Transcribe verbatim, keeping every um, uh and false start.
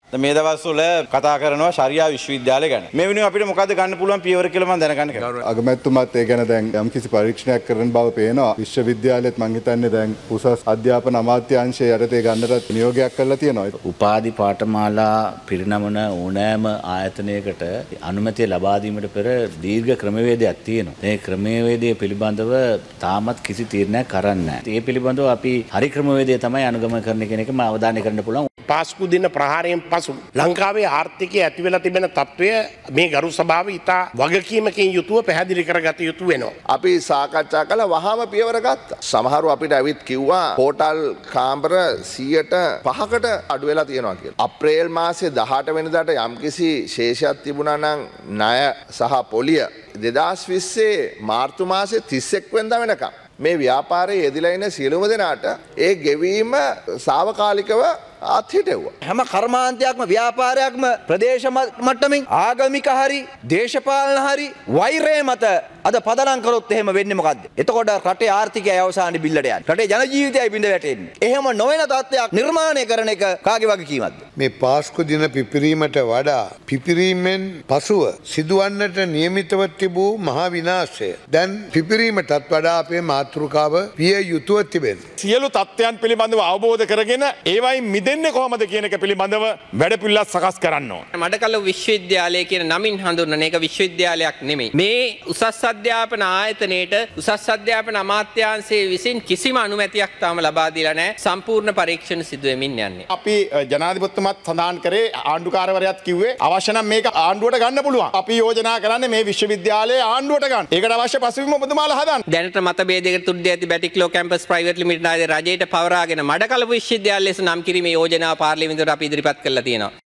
මේ දවස්වල කතා කරනවා ශරියා විශ්වවිද්‍යාලය ගැන. මේ වෙනුවෙන් අපිට මොකද්ද ගන්න පුළුවන් පියවර කියලා මම දැනගන්න කැමතියි. අගමැතිතුමාත් ඒ ගැන දැන් යම්කිසි පරීක්ෂණයක් කරන බව පේනවා. විශ්වවිද්‍යාලෙත් මම හිතන්නේ දැන් උසස් අධ්‍යාපන අමාත්‍යාංශයේ යටතේ ගන්නට නියෝගයක් කරලා තියෙනවා. උපාධි පාඨමාලා පිරිනමන ඕනෑම ආයතනයකට අනුමැතිය ලබා දීමට පෙර දීර්ඝ ක්‍රමවේදයක් තියෙනවා. මේ ක්‍රමවේදය පිළිබඳව තාමත් කිසි තීරණයක් කරන්නේ නැහැ. ඒ පිළිබඳව අපි හරි ක්‍රමවේදය තමයි අනුගමනය කරන කියන එක මම අවධානය කරන්න පුළුවන්. පාස්කු දින ප්‍රහාරයෙන් පසු ලංකාවේ ආර්ථිකය ඇති වෙලා තිබෙන තත්ත්වය මේ ගරු සභාව ඉතා වගකීමකින් යුතුව පැහැදිලි කරගත යුතු වෙනවා. අපි සාකච්ඡා කළ වහාම පියවර ගත්තා. සමහරු අපිට ඇවිත් කිව්වා හෝටල් කාමර සියයට පහකට අඩු වෙලා තියෙනවා කියලා. අප්‍රේල් මාසේ දහඅට වෙනිදාට යම්කිසි ශේෂයක් තිබුණා නම් ණය සහ පොලිය දෙදාස් විස්සේ මාර්තු මාසේ තිස් එක් වෙනිදා වෙනකම් මේ ව්‍යාපාරයේ යෙදලා ඉන්න සියලුම දෙනාට ඒ ගෙවීම සාවකාලිකව අත්හිටෙව්වා. හැම කර්මාන්තයක්ම ව්‍යාපාරයක්ම ප්‍රදේශ මට්ටමින් ආගමික හරි දේශපාලන හරි වෛරය මත අද පදනම් කරොත් එහෙම වෙන්නේ මොකද්ද? එතකොට රටේ ආර්ථිකය අවසානයේ බිල්ලට යන්නේ. රටේ ජන ජීවිතයයි බිඳ වැටෙන්නේ. එහෙම නොවන තත්ත්වයක් නිර්මාණය කරන එක කාගේ වගකීමක්ද? මේ පාස්කු දින පිපිරීමට වඩා පිපිරීමෙන් පසුව සිදුවන්නට නියමිතව තිබූ මහා විනාශය දැන් පිපිරීමටත් වඩා අපේ මාතෘකාව විය යුතුව තිබෙනවා. සියලු තත්ත්වයන් පිළිබඳව අවබෝධ කරගෙන ඒවයින් මිදෙන්නේ කොහොමද කියන එක පිළිබඳව වැඩපිළිවෙලක් සකස් කරන්න ඕන. මඩකල්ල විශ්වවිද්‍යාලය කියන නමින් හඳුන්වන එක විශ්වවිද්‍යාලයක් නෙමෙයි. මේ උසස් අධ්‍යාපන ආයතනයේට උසස් අධ්‍යාපන අමාත්‍යාංශයේ විසින් කිසිම අනුමැතියක් තාම ලබා දීලා නැහැ. සම්පූර්ණ පරීක්ෂණ සිදු වෙමින් යන්නේ. අපි ජනාධිපතිතුමත් සඳහන් කරේ ආණ්ඩුකාරවරයාත් කිව්වේ අවශ්‍ය නම් මේක ආණ්ඩුවට ගන්න පුළුවන්. අපි යෝජනා කරන්නේ මේ විශ්වවිද්‍යාලයේ ආණ්ඩුවට ගන්න. ඒකට අවශ්‍ය පසුබිම ඔබතුමාලා හදන්න. දැනට මතභේදයකට තුඩ්ඩ ඇති බැටික්ලෝ කැම්පස් ප්‍රයිවට් ලිමිටඩ් ආදී රජයට පවරාගෙන මඩකල්ල විශ්වවිද්‍යාලය ලෙස නම් කිරීමේ යෝජනාව පාර්ලිමේන්තුවට අපි ඉදිරිපත් කළා තියෙනවා.